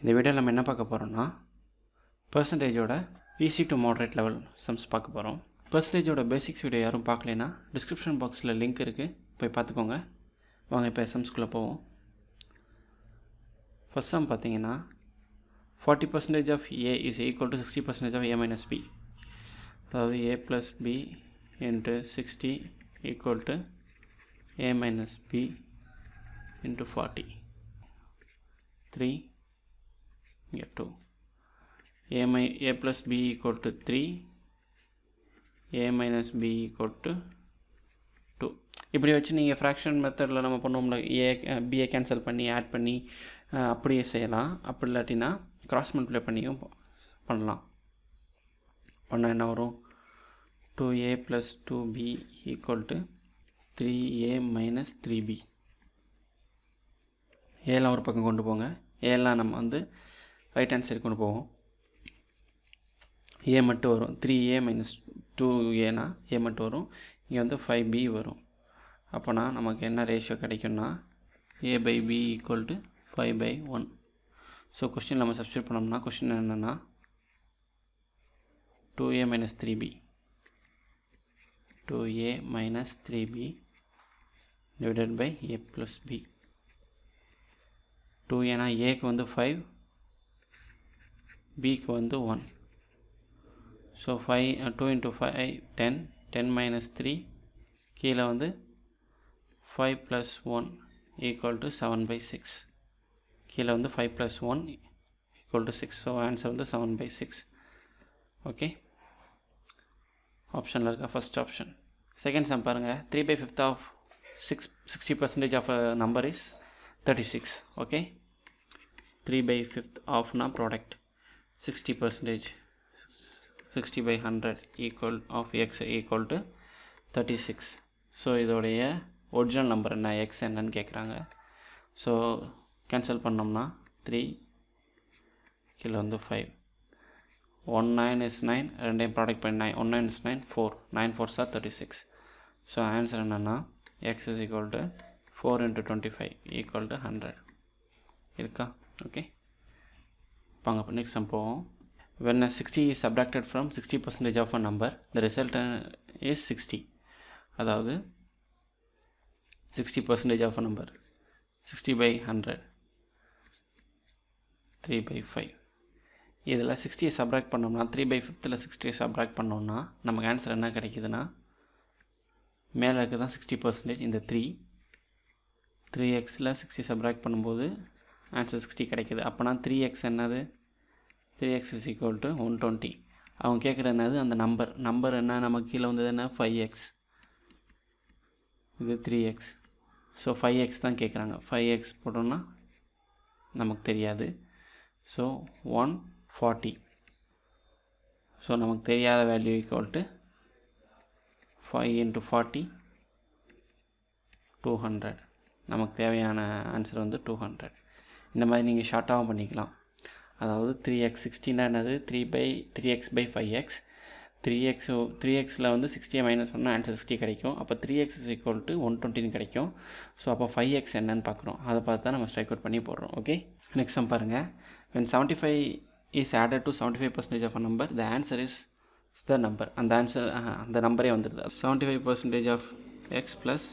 இந்த வீடியோவில் நம்ம என்ன பார்க்க போகிறோம்னா பர்சன்டேஜோட easy to moderate level sums பார்க்க போகிறோம். பர்சன்டேஜோட பேசிக்ஸ் வீடியோ யாரும் பார்க்கலைன்னா டிஸ்கிரிப்ஷன் பாக்ஸில் லிங்க் இருக்குது, போய் பார்த்துக்கோங்க. வாங்க இப்போ சம்ஸ்குள்ளே போவோம். ஃபர்ஸ்ட் சம் பார்த்தீங்கன்னா 40% of A is equal to 60% of A minus B. அதாவது A plus B into 60 equal to A minus B into 40. 3 here 2. A plus B equal to 3, A minus B equal to 2. இப்படி வச்சு நீங்கள் fraction மெத்தடில் நம்ம பண்ணுவோம்ல, BA cancel பண்ணி add பண்ணி அப்படியே செய்யலாம். அப்படி இல்லாட்டினா கிராஸ் மல்டிப்ளை பண்ணியும் பண்ணலாம். பண்ணால் என்ன வரும்? 2A plus 2B equal to 3A minus 3B. ஏலாம் ஒரு பக்கம் கொண்டு போங்க. ஏலாம் நம்ம வந்து ரைட் ஹேண்ட் சைடு கொண்டு போவோம். ஏ மட்டும் வரும். 3A minus 2Aனா ஏ மட்டும் வரும். இங்கே வந்து 5B வரும். அப்போனா நமக்கு என்ன ரேஷியோ கிடைக்கும்னா A by B equal to 5/1. So question நம்ம சப்ஸ்டியூட் பண்ணோம்னா கொஸ்டின் என்னென்னா 2A minus 3B 2A minus 3B divided by A plus B. 2Aனா ஏக்கு வந்து 5, Bக்கு வந்து 1. ஸோ 2 into 5 10, 10 minus 3 கீழே வந்து 5 plus 1 equal to 7/6. கீழே வந்து 5 plus 1 equal to 6. So answer வந்து 7/6. ஓகே, ஆப்ஷனில் இருக்க ஃபஸ்ட் ஆப்ஷன். செகண்ட் சம் பாருங்கள். 3/5 of 60% of a number is 36. Okay, 3/5 ஆஃப்னா product 60%, 60/100 equal of x equal to 36. So இதோடைய ஒரிஜினல் நம்பர் என்ன, எக்ஸ் என்னன்னு கேட்குறாங்க. ஸோ கேன்சல் பண்ணோம்னா 3 கீழே வந்து 5. 19 is 9, ரெண்டையும் ப்ராடக்ட் பண்ணி 9, 19 is 9, 4, 9 4s are 36. So answer என்னென்னா x is equal to 4 into 25 equal to 100 இருக்கா? ஓகே, வாங்க இப்போ நெக்ஸ்ட் சம் போவோம். When a 60 is subtracted from 60% of a number, the result is 60. அதாவது 60% of a number 60/100 3/5. இதில் 60 subtract பண்ணோம்னா 3/5 60 subtract பண்ணோம்னா நமக்கு ஆன்சர் என்ன கிடைக்குதுன்னா, மேலே இருக்குது தான் 60%, இந்த 3xல் 60 சப்ராக்ட் பண்ணும்போது ஆன்சர் 60 கிடைக்குது. அப்போனா 3x என்னது? 3x is equal to 120. அவங்க கேட்குறது என்னது? அந்த நம்பர் என்ன நமக்கு கீழே வந்தது என்ன? 5x. இது 3x. ஸோ 5x தான் கேட்குறாங்க. 5x போட்டோம்னா நமக்கு தெரியாது. ஸோ 140. ஸோ நமக்கு தெரியாத வேல்யூ ஈக்குவல் டு 5 into 40 200. நமக்கு தேவையான ஆன்சர் வந்து 200. இந்த மாதிரி நீங்கள் ஷார்ட்டாகவும் பண்ணிக்கலாம். அதாவது 3x 60னா என்னது? 3x/5x. 3xல் வந்து 60 மைனஸ் பண்ணால் ஆன்சர் 60 கிடைக்கும். அப்போ 3x is equal to 120 கிடைக்கும். ஸோ அப்போ 5x என்னன்னு பார்க்குறோம். அதை பார்த்து தான் நம்ம ஸ்ட்ரைக் அவுட் பண்ணி போடுறோம். ஓகே, நெக்ஸ்ட் சம் பாருங்கள். when 75 is added to 75% of a number, the answer is the number. அந்த ஆன்சர் அந்த நம்பரே வந்துடுது. 75% of x plus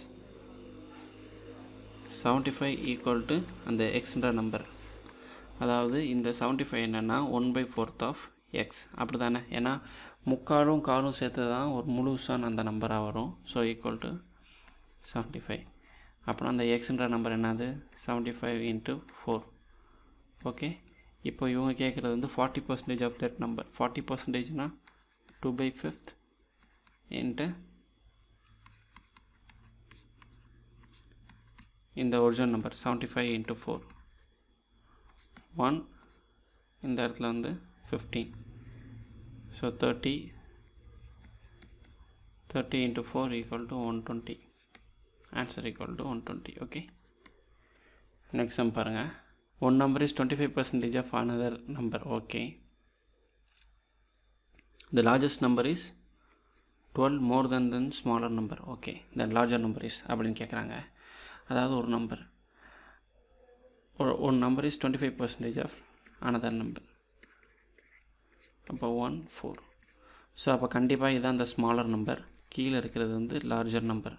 75 equal to அந்த எக்ஸ்ன்ற நம்பர். அதாவது இந்த 75 என்னென்னா 1/4 of x. அப்படி தானே? ஏன்னா முக்காலும் காலும் சேர்த்து தான் ஒரு முழுசான அந்த நம்பராக வரும். So equal to 75. அப்புறம் அந்த எக்ஸ்ன்ற நம்பர் என்னது? 75 into 4. ஓகே, இப்போ இவங்க கேட்குறது வந்து 40% ஆஃப் தட் நம்பர். 40%னா 2/5 இன்ட்டு இந்த ஒரிஜினல் நம்பர் 75 into 4. 1 இந்த இடத்துல வந்து 15. So 30 into 4 equal to 120. Answer equal to 120. Okay, next sum பாருங்கள். one number is 25% of another number. Okay, the largest number is 12 more than smaller number. Okay, the larger number is அப்படின்னு கேட்குறாங்க. அதாவது ஒரு number is 25% of another number. அப்போ 1 4. So அப்போ கண்டிப்பாக இதுதான் இந்த ஸ்மாலர் நம்பர், கீழே இருக்கிறது வந்து லார்ஜர் நம்பர்.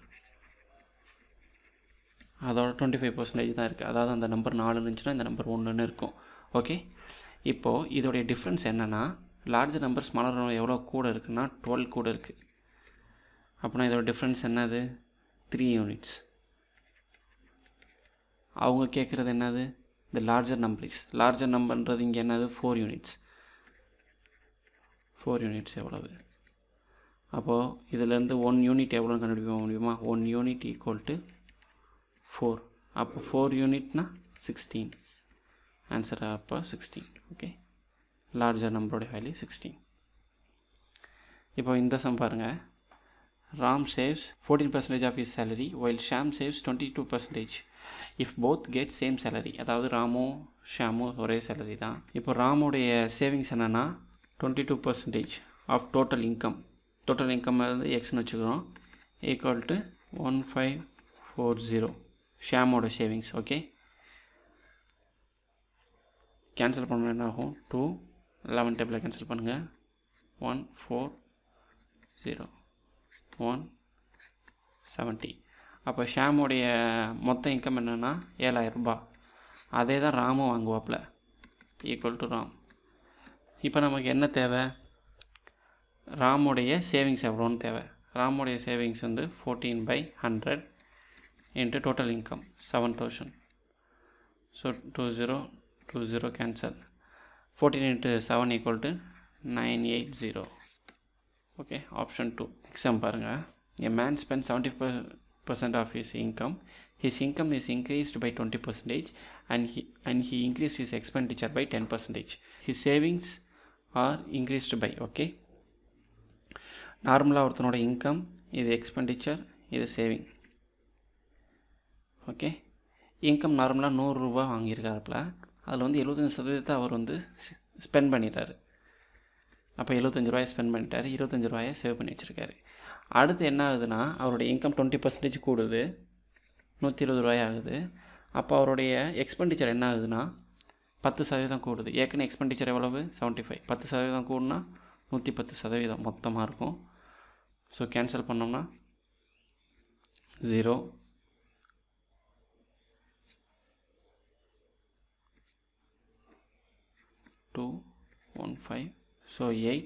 அதோட 25% தான் இருக்குது. அதாவது அந்த நம்பர் 4 இருந்துச்சுன்னா இந்த நம்பர் 1ன்னு இருக்கும். ஓகே, இப்போது இதோடைய டிஃப்ரென்ஸ் என்னென்னா, லார்ஜர் நம்பர் ஸ்மாலர் நம்பர் எவ்வளோ கூட இருக்குன்னா 12 கூட இருக்குது. அப்படின்னா இதோட டிஃப்ரென்ஸ் என்னது? 3 யூனிட்ஸ். அவங்க கேட்குறது என்னது? இந்த லார்ஜர் நம்பர்ன்றது இங்கே என்னது? 4 யூனிட்ஸ். 4 யூனிட்ஸ் எவ்வளவு? அப்போது இதிலேருந்து 1 யூனிட் எவ்வளோன்னு கண்டுபிடிக்க முடியுமா? 1 யூனிட் ஈக்குவல் டு 4. அப்போ 4 யூனிட்னா 16. ஆன்சர் அப்போ 16. ஓகே, லார்ஜர் நம்பரோட வேல்யூ 16. இப்போ இந்த சம் பாருங்கள். Ram saves 14% of his salary while Sham saves 22%. If both get same salary, அதாவது ராமும் ஷாமும் ஒரே சேலரி தான். இப்போ ராமுடைய சேவிங்ஸ் என்னென்னா 22% of total income. Total income வந்து எக்ஸ்னு வச்சுக்கிறோம், ஈக்குவல் டு 1540 ஷாமோட சேவிங்ஸ். ஓகே, கேன்சல் பண்ணணும் என்ன ஆகும்? 2 11 டேபிளில் கேன்சல் பண்ணுங்கள். 140 170. அப்போ ஷாமோடைய மொத்த இன்கம் என்னென்னா 7000 ரூபாய். அதே தான் ராமும் வாங்குவாப்பில், ஈக்குவல் டு ராம். இப்போ நமக்கு என்ன தேவை? ராமுடைய சேவிங்ஸ் எவ்வளோன்னு தேவை. ராமுடைய சேவிங்ஸ் வந்து 14/100 into total income 7000. So 20 cancel. 14 into 7 equal to 980. Okay, option 2. Example பாருங்க. A man spends 75% of his income. His income is increased by 20% and he increased his expenditure by 10%. His savings are increased by. Okay, நார்மலாக ஒருத்தனோட income, இது expenditure, இது saving. Okay, income நார்மலாக 100 ரூபா வாங்கியிருக்காருப்பில், அதில் வந்து 75% அவர் வந்து ஸ்பெண்ட் பண்ணிட்டார். அப்போ 75 ரூபாயை ஸ்பெண்ட் பண்ணிட்டார், 25 ரூபாயை சேவ் பண்ணி வச்சுருக்காரு. அடுத்து என்ன ஆகுதுன்னா, அவருடைய இன்கம் 20% கூடுது, 120 ரூபாய் ஆகுது. அப்போ அவருடைய எக்ஸ்பெண்டிச்சர் என்ன ஆகுதுன்னா 10% கூடுது. ஏற்கனவே எக்ஸ்பெண்டிச்சர் எவ்வளவு? 75. 10% கூடுனா 110% மொத்தமாக இருக்கும். ஸோ கேன்சல் பண்ணோம்னா 0 215. ஸோ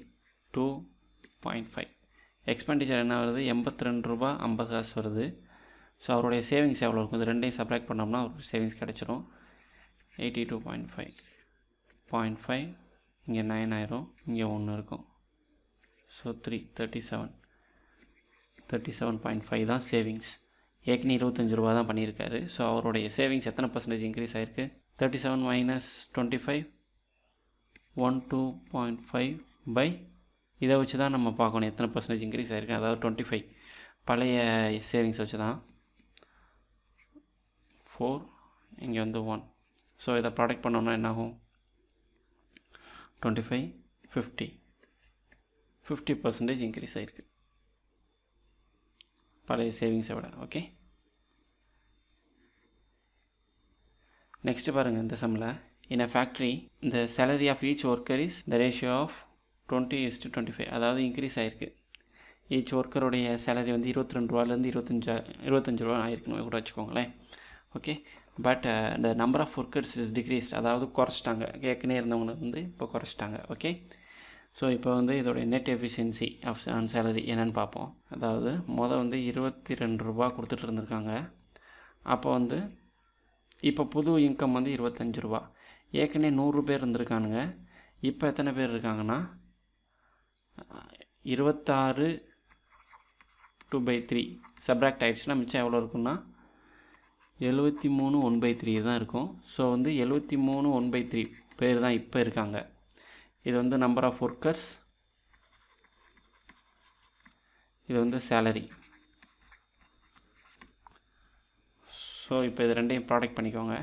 82.5. எக்ஸ்பெண்டிச்சர் என்ன வருது? 82 ரூபா 50 காசு வருது. ஸோ அவருடைய சேவிங்ஸ் எவ்வளோ இருக்கும்? இது ரெண்டையும் சப்ராக்ட் பண்ணோம்னா அவருக்கு சேவிங்ஸ் கிடச்சிரும். 82.5 இங்கே 9 ஆயிரும், இங்கே 1 இருக்கும். ஸோ 37.5 தான் சேவிங்ஸ். ஏற்கனவே 25 ரூபா தான் பண்ணியிருக்காரு. ஸோ அவருடைய சேவிங்ஸ் எத்தனை பர்சன்டேஜ் இன்க்ரீஸ் ஆகிருக்கு? 37 minus 25 12.5 பை இதை வச்சு தான் நம்ம பார்க்கணும் எத்தனை பர்சன்டேஜ் இன்க்ரீஸ் ஆகிருக்கு. அதாவது 25 பழைய சேவிங்ஸ் வச்சு தான். 4 இங்கே வந்து 1. ஸோ இதை ப்ராடக்ட் பண்ணோம்னா என்னாகும்? 25 50% இன்க்ரீஸ் ஆகிருக்கு பழைய சேவிங்ஸை விட. ஓகே, நெக்ஸ்ட்டு பாருங்கள். இந்த சம்மில் in a factory the salary of each worker is the ratio of 20:25. அதாவது இன்க்ரீஸ் ஆகிருக்கு. ஈச் ஒர்க்கருடைய சேலரி வந்து 22 ரூபாலேருந்து 25 ரூபா ஆயிருக்குன்னு கூட வச்சுக்கோங்களேன். Okay, but the number of workers is decreased. அதாவது குறைச்சிட்டாங்க, ஏற்கனவே இருந்தவங்க வந்து இப்போ குறைச்சிட்டாங்க. ஓகே, ஸோ இப்போ வந்து இதோடைய net efficiency of an salary என்னென்னு பார்ப்போம். அதாவது வந்து 22 ரூபா கொடுத்துட்டு இருந்திருக்காங்க. அப்போ வந்து இப்போ புது இன்கம் வந்து 25 ரூபா. ஏற்கனவே 100 பேர் இருந்திருக்கானுங்க. இப்போ எத்தனை பேர் இருக்காங்கன்னா 26 2/3 சப்ராக்ட் ஆகிடுச்சுன்னா மிச்சம் எவ்வளோ இருக்குன்னா 73 1/3 தான் இருக்கும். ஸோ வந்து 73 1/3 பேர் தான் இப்போ இருக்காங்க. இது வந்து நம்பர் ஆஃப் ஒர்க்கர்ஸ், இது வந்து சேலரி. ஸோ இப்போ இது ரெண்டையும் ப்ராடக்ட் பண்ணிக்கோங்க.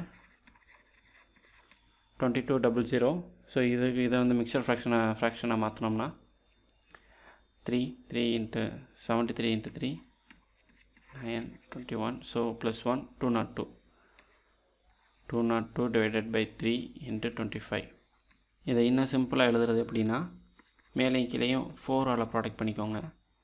2200. ஸோ இதை வந்து மிக்சர் ஃப்ராக்ஷனாக மாற்றினோம்னா 3 into 73 into 3 9 21. So +1 202 divided by 3 into 25. இதை இன்னும் சிம்பிளாக எழுதுறது எப்படின்னா மேலேயும் கீழேயும் 4ஆல் ப்ராடக்ட் பண்ணிக்கோங்க.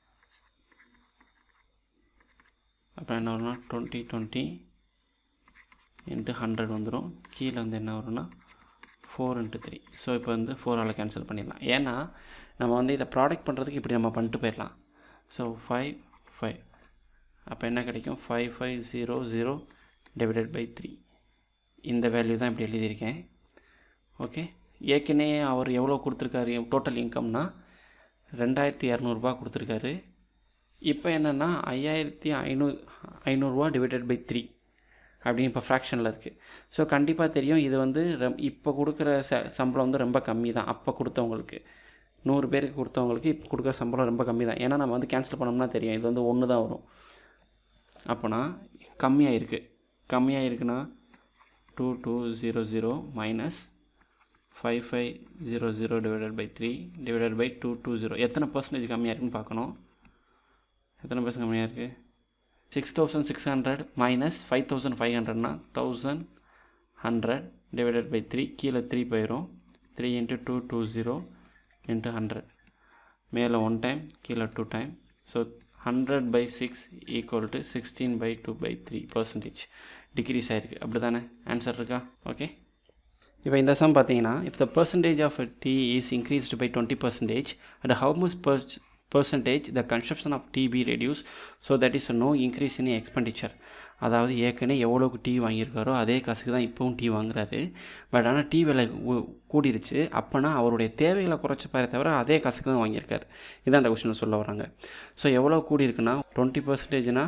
அப்புறம் என்ன வரும்னா 20 into 100 வந்துடும். கீழே வந்து என்ன வரும்னா 4 into 3. ஸோ இப்போ வந்து 4ஆல் கேன்சல் பண்ணிடலாம். ஏன்னா நம்ம வந்து இதை ப்ராடக்ட் பண்ணுறதுக்கு இப்படி நம்ம பண்ணிட்டு போயிடலாம். ஸோ 5 5 அப்போ என்ன கிடைக்கும் 5500 டிவைடட் பை 3. இந்த வேல்யூ தான் இப்படி எழுதியிருக்கேன். ஓகே, ஏற்கனவே அவர் எவ்வளோ கொடுத்துருக்காரு டோட்டல் இன்கம்னா 2200 கொடுத்துருக்காரு. இப்போ என்னென்னா 5500 டிவைடட் பை 3 அப்படின்னு இப்போ ஃப்ராக்ஷனில் இருக்குது. ஸோ கண்டிப்பாக தெரியும் இது வந்து இப்போ கொடுக்குற சம்பளம் வந்து ரொம்ப கம்மி தான். அப்போ கொடுத்தவங்களுக்கு 100 பேருக்கு கொடுத்தவங்களுக்கு இப்போ கொடுக்குற சம்பளம் ரொம்ப கம்மி தான். ஏன்னா நம்ம வந்து கேன்சல் பண்ணோம்னா தெரியும் இது வந்து 1 தான் வரும். அப்போனா கம்மியாக இருக்குன்னா 2200 minus 5500 divided by 3 divided by 220. எத்தனை பர்சன்டேஜ் கம்மியாக இருக்குன்னு பார்க்கணும். எத்தனை பர்சன்ட் கம்மியாக இருக்குது? 6600 மைனஸ் 5500னா 1100 டிவைடட் பை 3. கீழே 3 போயிடும். 3 into 220 into 100. மேலே 1 டைம் கீழே 2 time. So 100 by 6 equal to 16 by 2 by 3% decrease ஆகிருக்கு. அப்படி தானே ஆன்சர் இருக்கா? ஓகே, இப்போ இந்த சம் பார்த்தீங்கன்னா if the percentage of tea is increased by 20% and how much percentage the consumption of tea be reduced so that is no increase in expenditure. அதாவது ஏற்கனவே எவ்வளோக்கு டீ வாங்கியிருக்காரோ அதே காசுக்கு தான் இப்போவும் டீ வாங்குறாரு. பட் ஆனால் டீ விலை கூடிருச்சு. அப்போனா அவருடைய தேவைகளை குறைச்சப்பாரே தவிர அதே காசுக்கு தான் வாங்கியிருக்காரு. இதான் அந்த கொஸ்டினில் சொல்ல வராங்க. ஸோ எவ்வளோ கூடியிருக்குன்னா 20%னா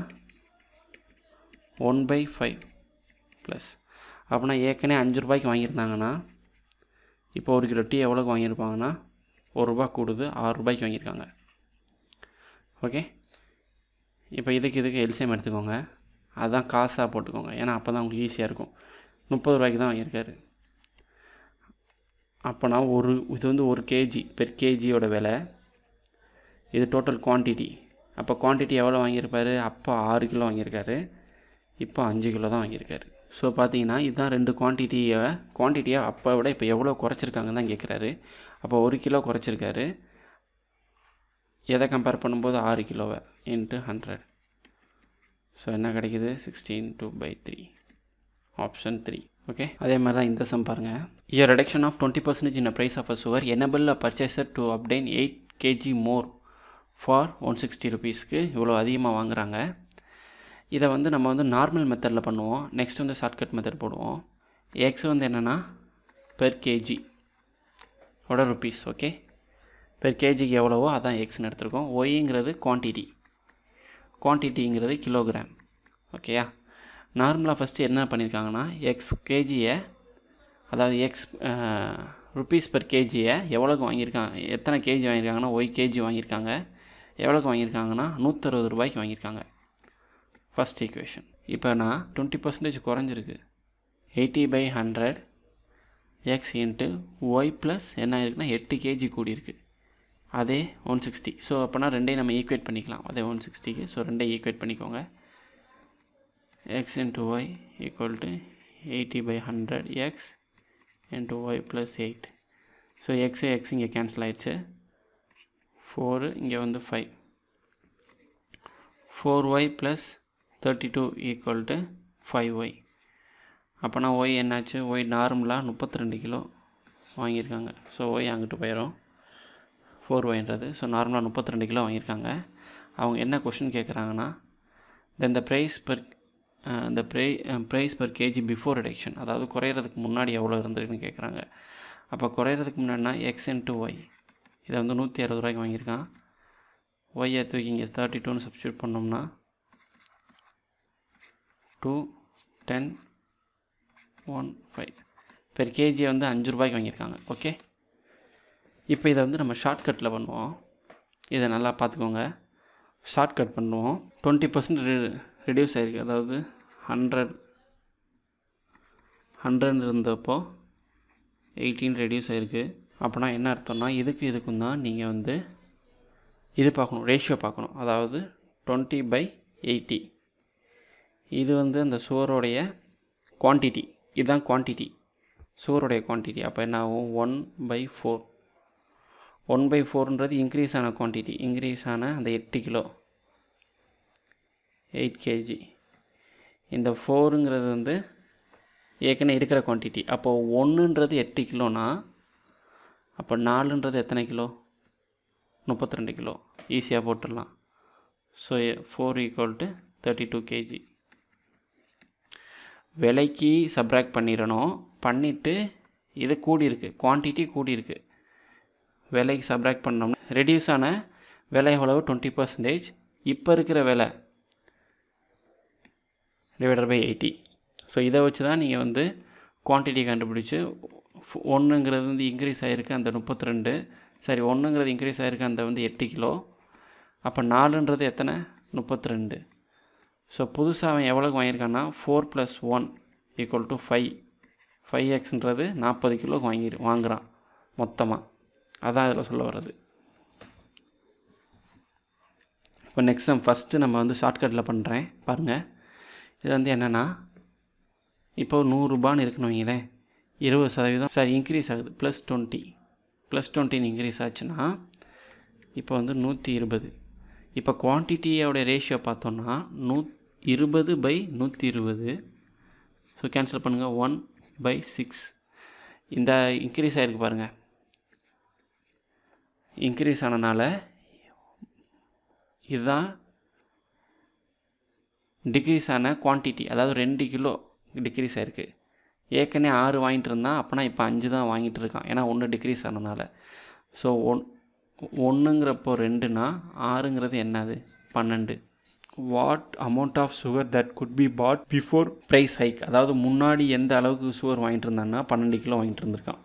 1/5 ப்ளஸ். அப்படின்னா ஏற்கனவே 5 ரூபாய்க்கு வாங்கியிருந்தாங்கன்னா இப்போ 1 கிலோ டீ எவ்வளோக்கு வாங்கியிருப்பாங்கன்னா 1 ரூபா கூடுது 6 ரூபாய்க்கு வாங்கியிருக்காங்க. ஓகே, இப்போ இதுக்கு எல்சிஎம் எடுத்துக்கோங்க. அதுதான் காசாக போட்டுக்கோங்க. ஏன்னா அப்போ தான் உங்களுக்கு ஈஸியாக இருக்கும். 30 ரூபாய்க்கு தான் வாங்கியிருக்காரு. அப்போனா இது வந்து 1 கேஜி பெர் கேஜியோட விலை. இது டோட்டல் குவான்டிட்டி. அப்போ குவான்டிட்டி எவ்வளோ வாங்கியிருப்பார்? அப்போ 6 கிலோ வாங்கியிருக்காரு. இப்போ 5 கிலோ தான் வாங்கியிருக்காரு. ஸோ பார்த்தீங்கன்னா இதுதான் 2 குவான்டிட்டியை அப்போ விட இப்போ எவ்வளோ குறைச்சிருக்காங்கன்னு தான் கேட்குறாரு. அப்போ 1 கிலோ குறைச்சிருக்காரு. எதை கம்பேர் பண்ணும்போது 6 கிலோவை இன்ட்டு 100. ஸோ என்ன கிடைக்குது? 16/2/3 ஆப்ஷன் 3. ஓகே, அதே மாதிரி தான் இந்த சம் பாருங்கள். A reduction of 20% in the price of a sugar enable a purchaser to obtain 8 kg more for 160 rupeesக்கு இவ்வளோ அதிகமாக வாங்குறாங்க. இதை வந்து நம்ம வந்து நார்மல் மெத்தடில் பண்ணுவோம். நெக்ஸ்ட் வந்து ஷார்ட்கட் மெத்தட் போடுவோம். எக்ஸ் வந்து என்னென்னா பெர் கேஜி ஓட ருபீஸ். ஓகே, பெர் கேஜிக்கு எவ்வளவோ அதான் எக்ஸ்ன்னு எடுத்துருக்கோம். ஒய்ங்கிறது குவான்டிட்டிங்கிறது கிலோகிராம். ஓகேயா, நார்மலாக ஃபஸ்ட்டு என்ன பண்ணியிருக்காங்கன்னா எக்ஸ் கேஜியை, அதாவது எக்ஸ் ருபீஸ் பெர் கேஜியை எவ்வளோக்கு வாங்கியிருக்காங்க, எத்தனை கேஜி வாங்கியிருக்காங்கன்னா ஒய் கேஜி வாங்கியிருக்காங்க. எவ்வளோக்கு வாங்கியிருக்காங்கன்னா 160 ரூபாய்க்கு வாங்கியிருக்காங்க. First equation. இப்போ நான் 20% குறைஞ்சிருக்கு. 80/100 எக்ஸ் இன்ட்டு ஒய் ப்ளஸ் என்ன ஆயிருக்குன்னா 8 கேஜி கூடியிருக்கு. அதே 160. ஸோ அப்போனா ரெண்டையும் நம்ம ஈக்குவேட் பண்ணிக்கலாம். அதே 160க்கு. ஸோ ரெண்டையும் ஈக்குவேட் பண்ணிக்கோங்க. X into y equal to 80/100 x into y plus 8. So x இங்கே கேன்சல் ஆகிடுச்சு. 4 இங்கே வந்து 5. 4y plus 32 equal to 5y. அப்போனா ஒய் என்னாச்சு? ஒய் நார்மலாக 32 கிலோ வாங்கியிருக்காங்க. ஸோ ஒய் அங்கிட்டு போயிடும் 4yன்றது. ஸோ நார்மலாக 32 கிலோ வாங்கியிருக்காங்க. அவங்க என்ன கொஷின் கேட்குறாங்கன்னா then the price per KG before reduction, அதாவது குறையிறதுக்கு முன்னாடி எவ்வளோ இருந்திருக்குன்னு கேட்குறாங்க. அப்போ குறையிறதுக்கு முன்னாடினா எக்ஸ் இன்ட்டு ஒய், இதை வந்து 160 ரூபாய்க்கு வாங்கியிருக்கான். ஒய்யை தூக்கி இங்கே 32ன்னு சப்ஸ்டியூட் பண்ணோம்னா 2 10 1 5 பெர் கேஜியை வந்து 5 ரூபாய்க்கு வாங்கியிருக்காங்க. ஓகே, இப்போ இதை வந்து நம்ம ஷார்ட்கட்டில் பண்ணுவோம். இதை நல்லா பார்த்துக்கோங்க. ஷார்ட்கட் பண்ணுவோம். 20% ரெடியூஸ் ஆகிருக்கு. அதாவது 100 இருந்தப்போ 18 ரெடியூஸ் ஆகிருக்கு. அப்போனா என்ன அர்த்தம்னா இதுக்கும் தான் நீங்கள் வந்து இது பார்க்கணும், ரேஷியோ பார்க்கணும். அதாவது 20/80. இது வந்து அந்த சுவரோடைய குவான்டிட்டி, இதுதான் குவான்டிட்டி. சுகருடைய குவான்டிட்டி. அப்போ என்ன ஆகும்? 1/4. 1/4ன்றது இன்க்ரீஸ் ஆன குவான்டிட்டி, இன்க்ரீஸ் ஆன அந்த 8 கிலோ, 8 kg. இந்த 4ங்கிறது வந்து ஏற்கனவே இருக்கிற குவான்டிட்டி. அப்போது 1ன்றது 8 கிலோனா அப்போ 4ன்றது எத்தனை கிலோ? 32 கிலோ. ஈஸியாக போட்டுடலாம். So 4 = 32 kg. விலைக்கு சப்ராக்ட் பண்ணிடணும். பண்ணிவிட்டு இது கூடியிருக்கு, குவான்டிட்டி கூடியிருக்கு. விலைக்கு சப்ராக்ட் பண்ணோம்னா ரெடியூஸ் ஆன விலை எவ்வளவு? 20%. இப்போ இருக்கிற விலை /80. ஸோ இதை வச்சு தான் நீங்கள் வந்து குவான்டிட்டி கண்டுபிடிச்சி 1ங்கிறது வந்து இன்க்ரீஸ் ஆகிருக்கு அந்த 32, சரி 1ங்கிறது இன்க்ரீஸ் ஆகிருக்கு அந்த வந்து 8 கிலோ. அப்போ 4ன்றது எத்தனை? 32. ஸோ புதுசாக அவன் எவ்வளோக்கு வாங்கியிருக்கான்னா 4 + 1 = 5. 5x 40 கிலோக்கு வாங்குகிறான் மொத்தமாக. அதான் இதில் சொல்ல வர்றது. இப்போ நெக்ஸ்ட் சம் ஃபஸ்ட்டு நம்ம வந்து ஷார்ட்கட்டில் பண்ணுறேன் பாருங்கள். இது வந்து என்னென்னா, இப்போ 100 ரூபான்னு இருக்குன்னு வைங்களேன், 20% சாரி இன்க்ரீஸ் ஆகுது, +20 இன்க்ரீஸ் ஆச்சுன்னா இப்போ வந்து 120. இப்போ குவான்டிட்டியோடைய ரேஷியோ பார்த்தோன்னா 20/120. ஸோ கேன்சல் பண்ணுங்கள், 1/6. இந்த இன்க்ரீஸ் ஆகிருக்கு பாருங்கள். இன்க்ரீஸ் ஆனனால இதுதான் டிக்ரீஸ் ஆன குவான்டிட்டி, அதாவது 2 கிலோ டிக்ரீஸ் ஆகிருக்கு. ஏற்கனவே 6 வாங்கிட்டு இருந்தான், அப்போனா இப்போ 5 தான் வாங்கிட்டு இருக்கான், ஏன்னா 1 டிக்ரீஸ் ஆனதுனால. ஸோ 1ங்கிறப்போ 2னா 6ங்கிறது என்னது? 12. What amount of sugar that could be bought before price hike, அதாவது முன்னாடி எந்த அளவுக்கு சுகர் வாங்கிட்டு இருந்தான்னா 12 கிலோ வாங்கிட்டு இருந்திருக்கான்.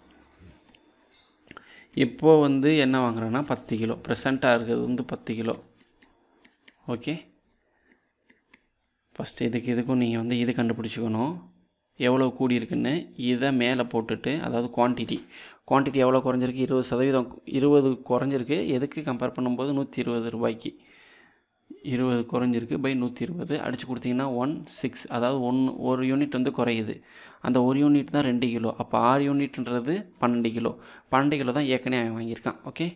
இப்போது வந்து என்ன வாங்குறான்னா 10 கிலோ. ப்ரெசண்ட்டாக இருக்கிறது வந்து 10 கிலோ. ஓகே, ஃபஸ்ட்டு இதுக்கும் நீங்கள் வந்து இது கண்டுபிடிச்சிக்கணும், எவ்வளோ கூடியிருக்குன்னு. இதை மேலே போட்டுட்டு, அதாவது குவான்டிட்டி எவ்வளோ குறைஞ்சிருக்கு? 20%. 20 குறைஞ்சிருக்கு. எதுக்கு கம்பேர் பண்ணும்போது? 120 ரூபாய்க்கு 20 குறைஞ்சிருக்கு /120 அடித்து கொடுத்தீங்கன்னா 16. அதாவது ஒரு யூனிட் வந்து குறையுது. அந்த ஒரு யூனிட் தான் 2 கிலோ. அப்போ 6 யூனிட்ன்றது 12 கிலோ. 12 கிலோ தான் ஏற்கனவே அவன் வாங்கியிருக்கான். ஓகே,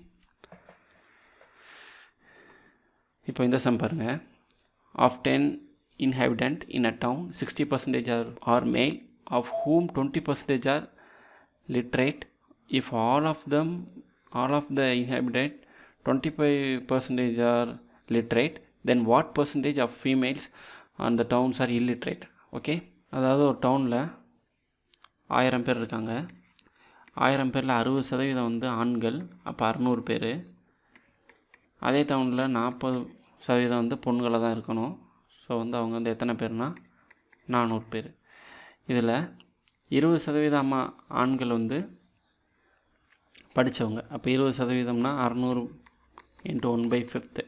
இப்போ இந்த சம் பாருங்கள். Of 10 inhabitants in a town, 60% are male, of whom 20% are literate. If all of the inhabitants 25% are literate, then what percentage of females on the towns are illiterate? Okay, அதாவது ஒரு டவுனில் 1000 பேர் இருக்காங்க. 1000 பேரில் 60% வந்து ஆண்கள், அப்போ 600 பேர். அதே டவுனில் 40% வந்து பொண்ணுகளை தான் இருக்கணும். ஸோ வந்து அவங்க வந்து எத்தனை பேர்னா 400 பேர். இதில் 20% ஆண்கள் வந்து படித்தவங்க. அப்போ 20%னா 600 × 1/5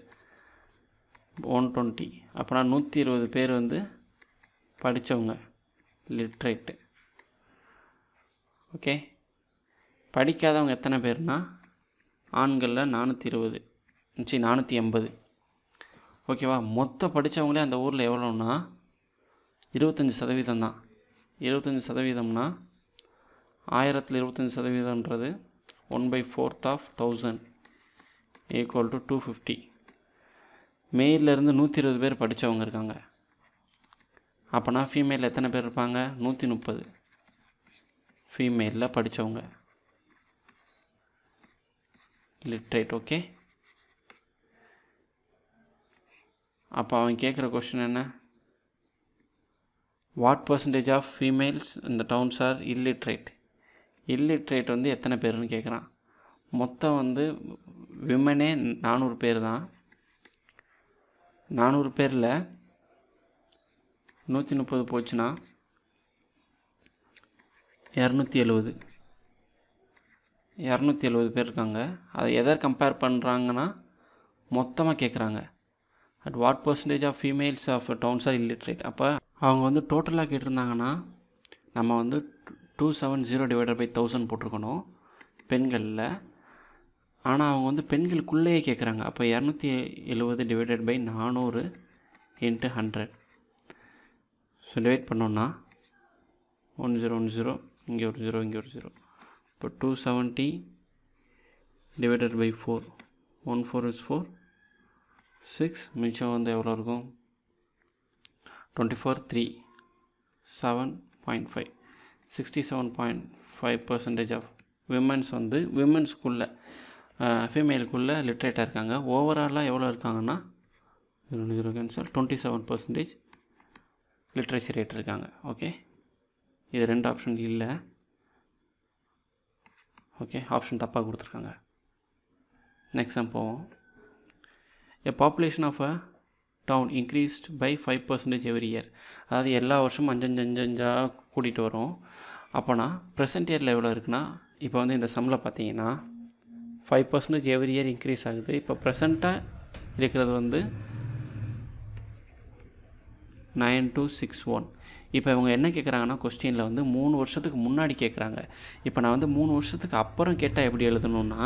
120. அப்போனா 120 பேர் வந்து படித்தவங்க, லிட்ரேட்டு. ஓகே, படிக்காதவங்க எத்தனை பேர்னா ஆண்களில் 480. ஓகேவா, மொத்த படித்தவங்களே அந்த ஊரில் எவ்வளோன்னா 25% தான். 25%னா 1000ல் 25%ன்றது 1/4 of 1000 = 250. மேலிருந்து 120 பேர் படித்தவங்க இருக்காங்க. அப்போனா ஃபீமேல் எத்தனை பேர் இருப்பாங்க? 130 ஃபீமேலில் படித்தவங்க, லிட்ரேட். ஓகே, அப்போ அவன் கேட்குற கொஸ்டின் என்ன? வாட் பர்சன்டேஜ் ஆஃப் ஃபீமேல்ஸ் இந்த டவுன்ஸ் ஆர் இல்லிட்ரேட் வந்து எத்தனை பேருன்னு கேட்குறான். மொத்தம் வந்து விமனே 400 பேர் தான். 400 பேரில் 130 போச்சுன்னா 270 பேர் இருக்காங்க. அதை எதை கம்பேர் பண்ணுறாங்கன்னா மொத்தமாக கேட்குறாங்க. At what percentage of females of towns are illiterate. அப்போ அவங்க வந்து டோட்டலாக கேட்டிருந்தாங்கன்னா நம்ம வந்து 270 / 1000 போட்டிருக்கணும் பெண்களில். ஆனால் அவங்க வந்து பெண்களுக்குள்ளேயே கேட்குறாங்க. அப்போ 270 / 400 × 100. ஸோ டிவைட் பண்ணோன்னா 1010 இங்கே ஒரு 0 இங்கே ஒரு 0. இப்போ 270 divided by 4. 1 4 is 4. 6 மிச்சம் வந்து எவ்வளோ இருக்கும் 24 3 7.5 67.5% ஆஃப் விமென்ஸ் வந்து விமென்ஸ்குள்ளே ஃபீமேலுக்குள்ளே லிட்ரேட்டாக இருக்காங்க. ஓவராலாக எவ்வளோ இருக்காங்கன்னா 27% லிட்ரேச்சர் ரேட் இருக்காங்க. ஓகே, இது 2 ஆப்ஷன் இல்லை. ஓகே, ஆப்ஷன் தப்பாக கொடுத்துருக்காங்க. நெக்ஸ்ட் சம் போவோம். A population of a town increased by 5% every year. அதாவது எல்லா வருஷமும் 5 கூட்டிகிட்டு வரும். அப்போனா ப்ரெசென்ட் இயரில் எவ்வளோ இருக்குன்னா, இப்போ வந்து இந்த சம்மில் பார்த்தீங்கன்னா 5% எவ்ரி இயர் இன்க்ரீஸ் ஆகுது. இப்போ ப்ரெசண்ட்டாக இருக்கிறது வந்து 9261. இப்போ இவங்க என்ன கேட்குறாங்கன்னா, கொஸ்டினில் வந்து 3 வருஷத்துக்கு முன்னாடி கேட்குறாங்க. இப்போ நான் வந்து 3 வருஷத்துக்கு அப்புறம் கேட்டால் எப்படி எழுதணும்னா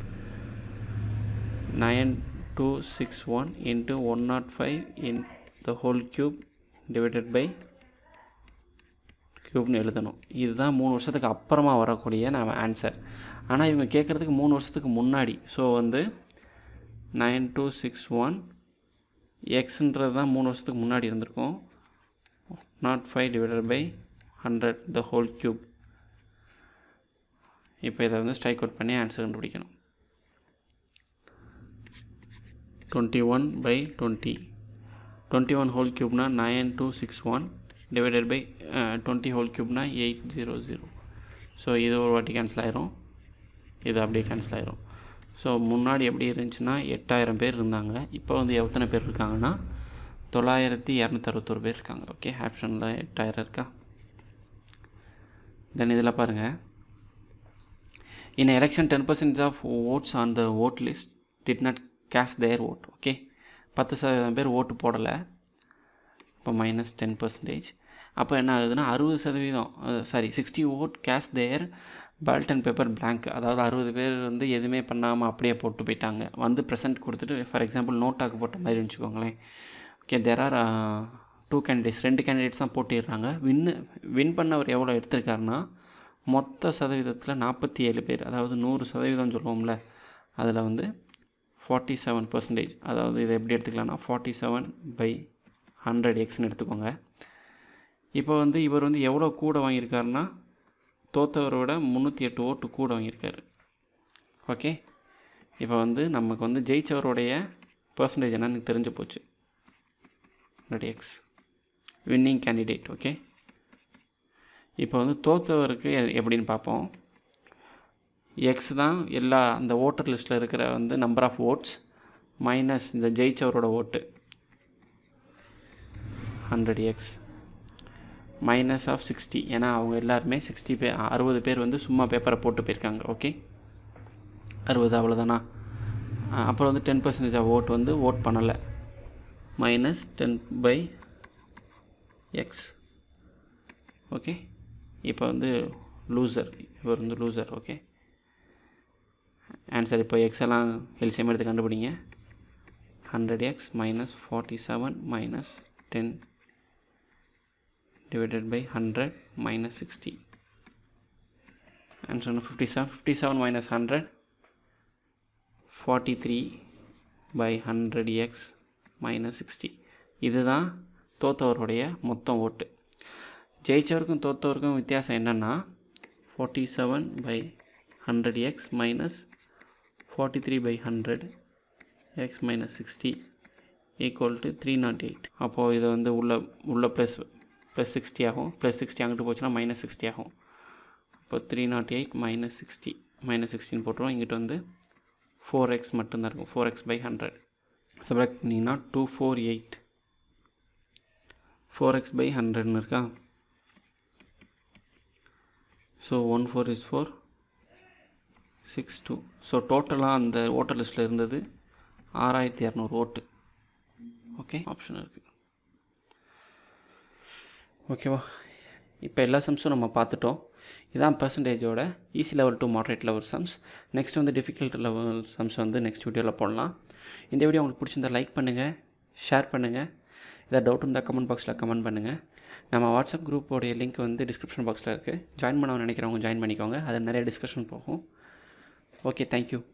9261 into 105 in the whole cube divided by க்யூப்னு எழுதணும். இதுதான் 3 வருஷத்துக்கு அப்புறமா வரக்கூடிய நம்ம ஆன்சர். ஆனால் இவங்க கேட்குறதுக்கு 3 வருஷத்துக்கு முன்னாடி. ஸோ வந்து 9261 எக்ஸுன்றது தான் 3 வருஷத்துக்கு முன்னாடி இருந்திருக்கும். 105 divided by 100 the whole cube. இப்போ இதை வந்து ஸ்ட்ரைக் அவுட் பண்ணி ஆன்சர் கண்டுபிடிக்கணும். 21 by 20. 21 whole cube na 9261 divided by 20 whole cube na 800. So இது ஒரு வாட்டி கேன்சல் ஆயிரும், இது அப்படியே கேன்சல் ஆயிரும். ஸோ முன்னாடி எப்படி இருந்துச்சுன்னா 8000 பேர் இருந்தாங்க. இப்போ வந்து எத்தனை பேர் இருக்காங்கன்னா 9261 பேர் இருக்காங்க. ஓகே, ஆப்ஷனில் 8000 இருக்கா. தென் இதில் பாருங்கள், in election 10% of votes on the vote list did not cast their vote. Okay, 10% பேர் ஓட்டு போடலை. இப்போ -10%. அப்போ என்ன ஆகுதுன்னா 60%, 60 vote cast their ballot and paper blank. அதாவது 60 பேர் வந்து எதுவுமே பண்ணாமல் அப்படியே போட்டு போயிட்டாங்க. வந்து ப்ரெசென்ட் கொடுத்துட்டு ஃபார் எக்ஸாம்பிள் நோட்டாக்கு போட்ட மாதிரி வச்சுக்கோங்களேன். Okay, there are 2 candidates, 2 candidates தான் போட்டிடுறாங்க. வின் பண்ணவர் எவ்வளோ எடுத்திருக்காருன்னா மொத்த சதவீதத்தில் 47 பேர், அதாவது 100% சொல்லுவோம்ல, அதில் வந்து 47%. அதாவது இதை எப்படி எடுத்துக்கலாம்னா 47/100xன்னு எடுத்துக்கோங்க. இப்போ வந்து இவர் வந்து எவ்வளோ கூட வாங்கியிருக்காருன்னா தோத்தவரோட 308 ஓட்டு கூட வாங்கியிருக்காரு. ஓகே, இப்போ வந்து நமக்கு வந்து ஜெயிச்சவருடைய பர்சன்டேஜ் என்னன்னு தெரிஞ்சு போச்சு. 100x winning candidate. ஓகே, இப்போ வந்து தோத்தவருக்கு எப்படின்னு பார்ப்போம். எக்ஸ் தான் எல்லா அந்த ஓட்டர் லிஸ்ட்டில் இருக்கிற வந்து நம்பர் ஆஃப் ஓட்ஸ் மைனஸ் இந்த ஜெயிச்சவரோட ஓட்டு 100x மைனஸ் ஆஃப் 60. ஏன்னா அவங்க எல்லாருமே 60 பேர் வந்து சும்மா பேப்பரை போட்டு போயிருக்காங்க. ஓகே, 60 அவ்வளோதானா. அப்புறம் வந்து 10% ஆஃப் ஓட் வந்து ஓட் பண்ணலை, -10/x. ஓகே, இப்போ வந்து லூசர், இவர் வந்து லூசர். ஓகே, ஆன்சர் இப்போ எக்ஸ் எல்லாம் எல்சிஎம் எடுத்து கண்டுபிடிங்க. 100x -47 -10 divided by 100 -60. Answer 57. 57 minus 100 43/100x -60. இதுதான் தோத்தவருடைய மொத்தம் ஓட்டு. ஜெயிச்சவருக்கும் தோத்தவருக்கும் வித்தியாசம் என்னென்னா 47/100x -43/100x -60 = 308. அப்போது இதை வந்து உள்ள ப்ளஸ் 60 ஆகும். +60 அங்கிட்டு போச்சுன்னா -60 ஆகும். இப்போ 308 -60 -16 போட்டுருவோம். இங்கிட்ட வந்து 4x மட்டும்தான் இருக்கும். 4x/100 சப்ராக்ட் பண்ணிங்கன்னா 248. 4x/100ன்னு இருக்கா. So 1 4 is 4 6 2. ஸோ டோட்டலாக அந்த ஓட்டர் லிஸ்ட்டில் இருந்தது 6200 ஓட்டு. ஓகே, ஆப்ஷன் இருக்குது. ஓகேவா, இப்போ எல்லா சம்ஸும் நம்ம பார்த்துட்டோம். இதான் பர்சன்டேஜோட easy level to moderate level sums. Next வந்து டிஃபிகல்ட் லெவல் சம்ஸ் வந்து நெக்ஸ்ட் வீடியோவில் போடலாம். இந்த வீடியோ உங்களுக்கு பிடிச்சிருந்தா லைக் பண்ணுங்கள், ஷேர் பண்ணுங்கள். ஏதாவது டவுட் இருந்தால் கமெண்ட் பாக்ஸில் கமெண்ட் பண்ணுங்கள். நம்ம வாட்ஸ்அப் குரூப்போடைய லிங்க் வந்து டிஸ்கிரிப்ஷன் பாக்ஸில் இருக்குது. ஜாயின் பண்ணணும்னு நினைக்கிறவங்க ஜாயின் பண்ணிக்கோங்க. அதில் நிறைய டிஸ்கஷன் போகும். Okay, thank you.